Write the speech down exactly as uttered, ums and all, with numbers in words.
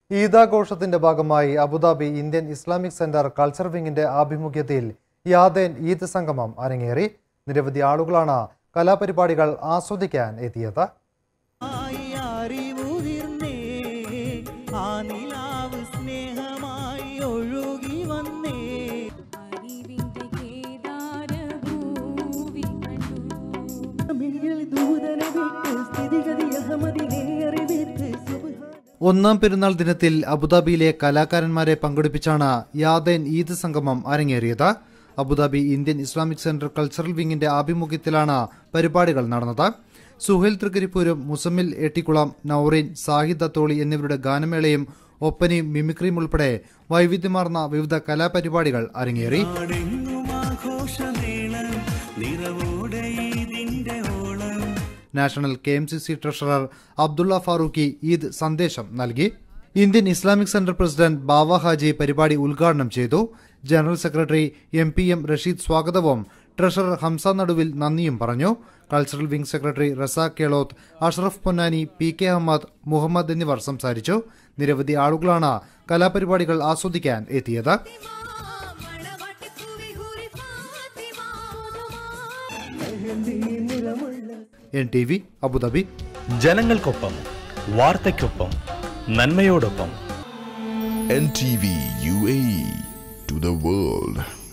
ഈദാഘോഷത്തിന്റെ ഭാഗമായി Abu Dhabi Indian Islamic centre culture വിങ്ങിന്റെ ആഭിമുഖ്യത്തിൽ യാദേൻ ഈദ് സംഗമം അരങ്ങേറി. നിരവധി ആളുകളാണ് കലാപരിപാടികൾ ആസ്വദിക്കാൻ എത്തിയത്. ഒന്നാം പെരുന്നാൾ ദിനത്തിൽ അബുദാബിയിലെ കലാകാരന്മാരെ പങ്കെടുപ്പിച്ചാണ് യാദേൻ ഈദ് സംഗമം അരങ്ങേറിയത്. Abu Dhabi Indian Islamic centre cultural വിങ്ങിന്റെ ആഭിമുഖ്യത്തിലാണ് പരിപാടികൾ നടന്നത്. സുഹൈൽ തൃക്കരിപ്പൂരും, മുസമ്മിൽ ഏട്ടിക്കുളം, നൌറീൻ, സാഹിദ് അത്തോളി എന്നിവരുടെ ഗാനമേളയും ഒപ്പനയും മിമിക്രിയും ഉൾപ്പെടെ വൈവിധ്യമാർന്ന വിവിധ കലാപരിപാടികൾ അരങ്ങേറി. National K M C C treasurer Abdulla Farooqui Eid സന്ദേശം നൽകി. Indian Islamic centre president Bava Haji പരിപാടി ഉദ്ഘാടനം ചെയ്തു. General secretary M P M Rasheed സ്വാഗതവും ട്രഷറർ ഹംസ നടുവിൽ നന്ദിയും പറഞ്ഞു. Cultural wing secretary Razak Keloth, Ashraf Ponnani, P K Ahmed, Muhammad എന്നിവർ സംസാരിച്ചു. നിരവധി ആളുകളാണ് കലാപരിപാടികൾ ആസ്വദിക്കാൻ എത്തിയത്. N T V Abu Dhabi. ജനങ്ങൾക്കൊപ്പം, വാർത്തയ്ക്കൊപ്പം, നന്മയോടൊപ്പം. N T V U A E to the world.